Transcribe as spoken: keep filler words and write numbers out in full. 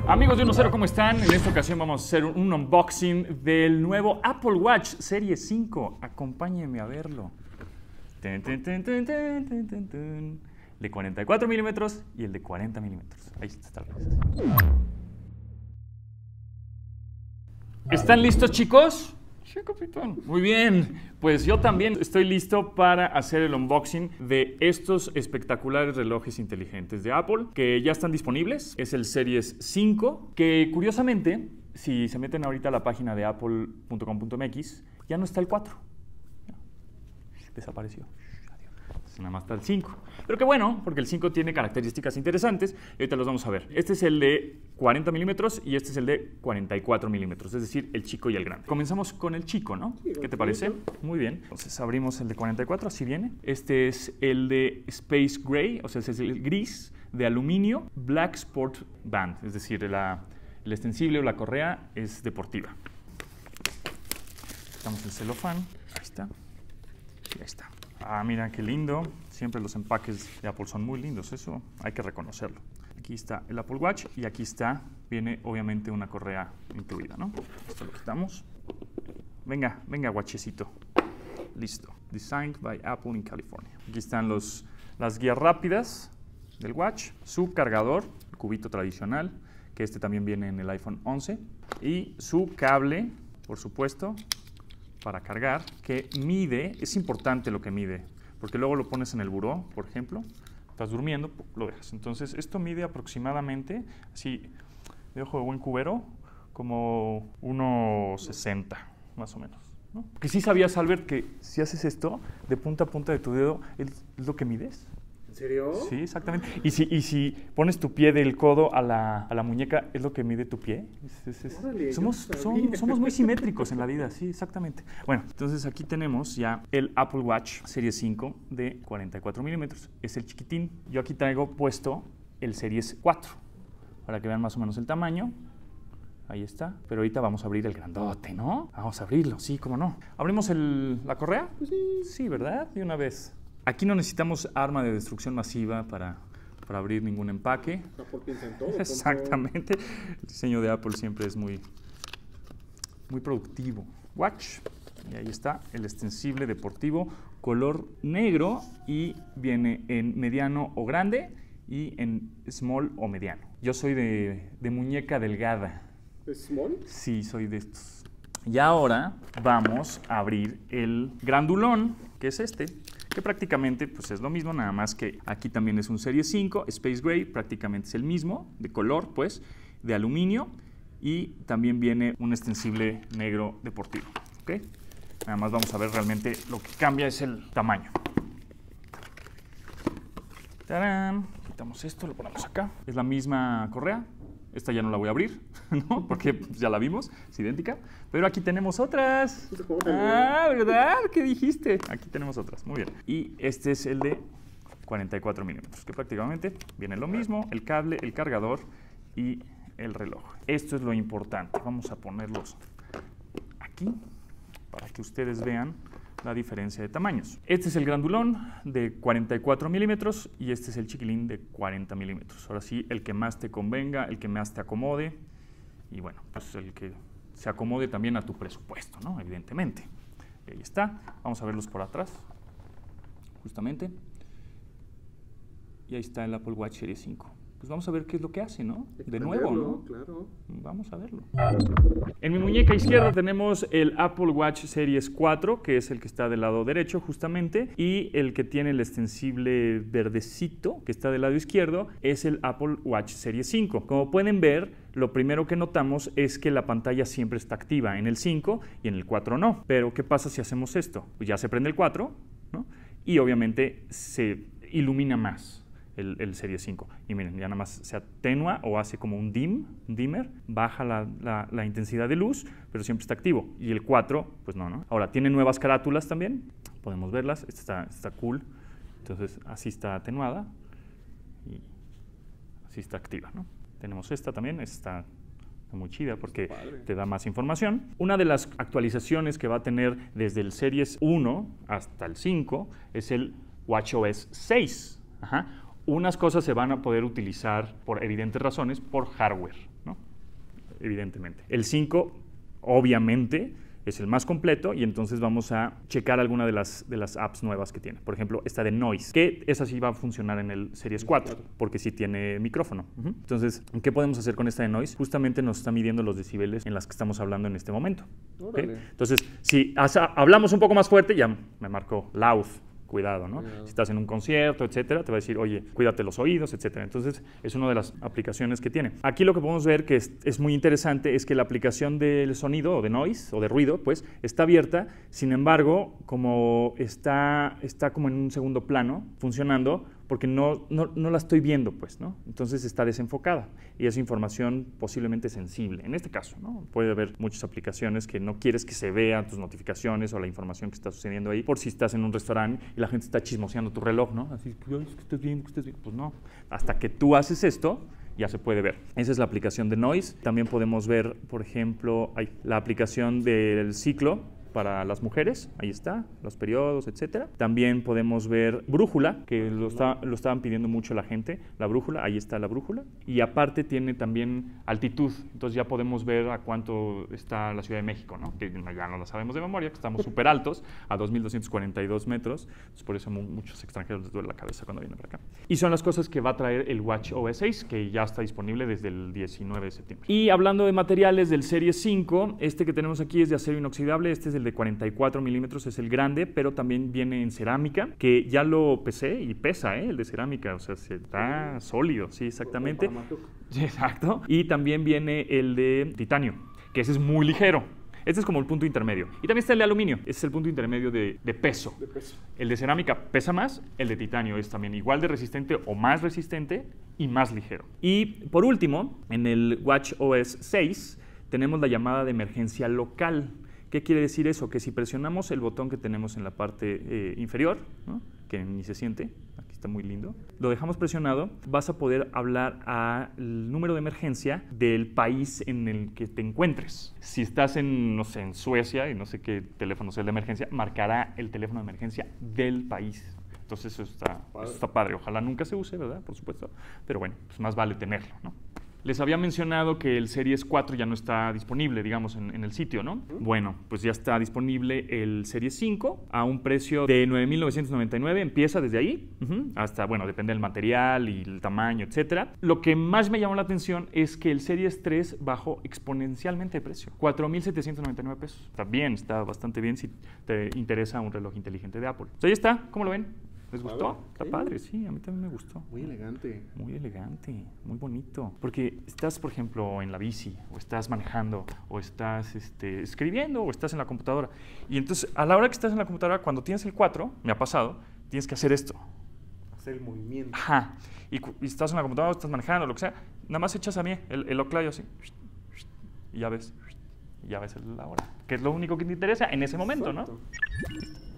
Amigos de uno cero, ¿cómo están? En esta ocasión vamos a hacer un unboxing del nuevo Apple Watch Series cinco. Acompáñenme a verlo. Ten, ten, ten, ten, ten, ten, ten, ten. De cuarenta y cuatro milímetros y el de cuarenta milímetros. Ahí está. ¿Están listos, chicos? Sí, capitán. Muy bien, pues yo también estoy listo para hacer el unboxing de estos espectaculares relojes inteligentes de Apple que ya están disponibles. Es el Series cinco, que curiosamente, si se meten ahorita a la página de apple punto com punto m x, ya no está el cuatro. Desapareció. Nada más está el cinco. Pero qué bueno, porque el cinco tiene características interesantes y ahorita los vamos a ver. Este es el de cuarenta milímetros y este es el de cuarenta y cuatro milímetros, es decir, el chico y el grande. Comenzamos con el chico, ¿no? Sí, ¿qué te parece? Muy bien. Entonces abrimos el de cuarenta y cuatro, así viene. Este es el de Space Gray, o sea, este es el gris de aluminio, Black Sport Band, es decir, la, el extensible o la correa es deportiva. Quitamos el celofán, ahí está, y ahí está. Ah, mira qué lindo. Siempre los empaques de Apple son muy lindos, eso hay que reconocerlo. Aquí está el Apple Watch y aquí está, viene obviamente una correa incluida, ¿no? Esto lo quitamos. Venga, venga, guachecito. Listo. Designed by Apple in California. Aquí están los, las guías rápidas del Watch, su cargador, el cubito tradicional, que este también viene en el iPhone once, y su cable, por supuesto, para cargar, que mide, es importante lo que mide, porque luego lo pones en el buró, por ejemplo, estás durmiendo, lo dejas. Entonces, esto mide aproximadamente, así, de ojo de buen cubero, como uno sesenta, más o menos, ¿no? Que sí sabías, Albert, que si haces esto, de punta a punta de tu dedo, es lo que mides. ¿En serio? Sí, exactamente. Y si, y si pones tu pie del codo a la, a la muñeca, ¿es lo que mide tu pie? Es, es, es. Órale, somos, no son, somos muy simétricos en la vida, sí, exactamente. Bueno, entonces aquí tenemos ya el Apple Watch Series cinco de cuarenta y cuatro milímetros. Es el chiquitín. Yo aquí traigo puesto el Series cuatro, para que vean más o menos el tamaño. Ahí está. Pero ahorita vamos a abrir el grandote, ¿no? Vamos a abrirlo, sí, cómo no. ¿Abrimos el, la correa? Pues sí. Sí, ¿verdad? De una vez. Aquí no necesitamos arma de destrucción masiva para, para abrir ningún empaque. Apple piensa en todo. Exactamente. El diseño de Apple siempre es muy, muy productivo. Watch. Y ahí está el extensible deportivo color negro y viene en mediano o grande y en small o mediano. Yo soy de, de muñeca delgada. ¿Es small? Sí, soy de estos. Y ahora vamos a abrir el grandulón, que es este, que prácticamente pues, es lo mismo, nada más que aquí también es un Series cinco, Space Gray, prácticamente es el mismo, de color, pues, de aluminio, y también viene un extensible negro deportivo, ¿ok? Nada más vamos a ver realmente lo que cambia es el tamaño. ¡Tarán! Quitamos esto, lo ponemos acá. Es la misma correa. Esta ya no la voy a abrir, ¿no? Porque ya la vimos, es idéntica. Pero aquí tenemos otras. Ah, ¿verdad? ¿Qué dijiste? Aquí tenemos otras, muy bien. Y este es el de cuarenta y cuatro milímetros, que prácticamente viene lo mismo, el cable, el cargador y el reloj. Esto es lo importante. Vamos a ponerlos aquí para que ustedes vean la diferencia de tamaños. Este es el grandulón de cuarenta y cuatro milímetros y este es el chiquilín de cuarenta milímetros. Ahora sí, el que más te convenga, el que más te acomode y bueno, pues el que se acomode también a tu presupuesto, ¿no? Evidentemente. Y ahí está. Vamos a verlos por atrás, justamente. Y ahí está el Apple Watch Series cinco. Pues vamos a ver qué es lo que hace, ¿no? De nuevo, ¿no? Claro. Vamos a verlo. En mi muñeca izquierda tenemos el Apple Watch Series cuatro, que es el que está del lado derecho justamente, y el que tiene el extensible verdecito, que está del lado izquierdo, es el Apple Watch Series cinco. Como pueden ver, lo primero que notamos es que la pantalla siempre está activa en el cinco y en el cuatro no. Pero, ¿qué pasa si hacemos esto? Pues ya se prende el cuatro, ¿no? Y obviamente se ilumina más. El, el Series cinco. Y miren, ya nada más se atenúa o hace como un dim, un dimmer, baja la, la, la intensidad de luz, pero siempre está activo. Y el cuatro, pues no, ¿no? Ahora, tiene nuevas carátulas también, podemos verlas, esta está, está cool, entonces así está atenuada y así está activa, ¿no? Tenemos esta también, esta está muy chida porque te da más información. Una de las actualizaciones que va a tener desde el Series uno hasta el cinco es el WatchOS seis. Ajá. Unas cosas se van a poder utilizar por evidentes razones por hardware, ¿no? evidentemente. El cinco, obviamente, es el más completo y entonces vamos a checar alguna de las, de las apps nuevas que tiene. Por ejemplo, esta de Noise, que esa sí va a funcionar en el Series cuatro, porque sí tiene micrófono. Uh-huh. Entonces, ¿qué podemos hacer con esta de Noise? Justamente nos está midiendo los decibeles en las que estamos hablando en este momento. ¿Okay? Entonces, si hablamos un poco más fuerte, ya me marcó loud. Cuidado, ¿no? Yeah. Si estás en un concierto, etcétera, te va a decir, oye, cuídate los oídos, etcétera. Entonces, es una de las aplicaciones que tiene. Aquí lo que podemos ver que es, es muy interesante es que la aplicación del sonido o de noise o de ruido, pues, está abierta. Sin embargo, como está, está como en un segundo plano funcionando, porque no, no, no la estoy viendo, pues, ¿no? Entonces está desenfocada y es información posiblemente sensible. En este caso, ¿no? Puede haber muchas aplicaciones que no quieres que se vean tus notificaciones o la información que está sucediendo ahí, por si estás en un restaurante y la gente está chismoseando tu reloj, ¿no? Así, que estés viendo, que estés viendo. Pues no, hasta que tú haces esto, ya se puede ver. Esa es la aplicación de Noise. También podemos ver, por ejemplo, ay, la aplicación del ciclo para las mujeres, ahí está, los periodos, etcétera. También podemos ver brújula, que lo, está, lo estaban pidiendo mucho la gente, la brújula, ahí está la brújula. Y aparte tiene también altitud, entonces ya podemos ver a cuánto está la Ciudad de México, ¿no? Que ya no la sabemos de memoria, que estamos súper altos, a dos mil doscientos cuarenta y dos metros, entonces por eso a muchos extranjeros les duele la cabeza cuando vienen para acá. Y son las cosas que va a traer el WatchOS seis, que ya está disponible desde el diecinueve de septiembre. Y hablando de materiales del Series cinco, este que tenemos aquí es de acero inoxidable, este es el de cuarenta y cuatro milímetros, es el grande, pero también viene en cerámica, que ya lo pesé y pesa, ¿eh? El de cerámica, o sea, está sólido, sí, exactamente. Exacto. Y también viene el de titanio, que ese es muy ligero. Este es como el punto intermedio. Y también está el de aluminio, ese es el punto intermedio de, de, peso. de peso. El de cerámica pesa más, el de titanio es también igual de resistente o más resistente y más ligero. Y por último, en el WatchOS seis tenemos la llamada de emergencia local. ¿Qué quiere decir eso? Que si presionamos el botón que tenemos en la parte eh, inferior, ¿no? Que ni se siente, aquí está muy lindo, lo dejamos presionado, vas a poder hablar al número de emergencia del país en el que te encuentres. Si estás en, no sé, en Suecia y no sé qué teléfono sea el de emergencia, marcará el teléfono de emergencia del país. Entonces eso está, eso está padre. Ojalá nunca se use, ¿verdad? Por supuesto. Pero bueno, pues más vale tenerlo, ¿no? Les había mencionado que el Series cuatro ya no está disponible, digamos, en, en el sitio, ¿no? Uh-huh. Bueno, pues ya está disponible el Series cinco a un precio de nueve mil novecientos noventa y nueve, empieza desde ahí, uh-huh, hasta, bueno, depende del material y el tamaño, etcétera. Lo que más me llamó la atención es que el Series tres bajó exponencialmente de precio, cuatro mil setecientos noventa y nueve pesos. Está bien, está bastante bien si te interesa un reloj inteligente de Apple. Pues ahí está, ¿cómo lo ven? ¿Les gustó? Está padre, sí, a mí también me gustó. Muy elegante. Muy elegante, muy bonito. Porque estás, por ejemplo, en la bici, o estás manejando, o estás este, escribiendo, o estás en la computadora. Y entonces, a la hora que estás en la computadora, cuando tienes el cuatro, me ha pasado, tienes que hacer esto. Hacer el movimiento. Ajá. Y, y estás en la computadora, estás manejando, lo que sea, nada más echas a mí el, el oclayo así, y ya ves, y ya ves la hora. Que es lo único que te interesa en ese momento, exacto, ¿no?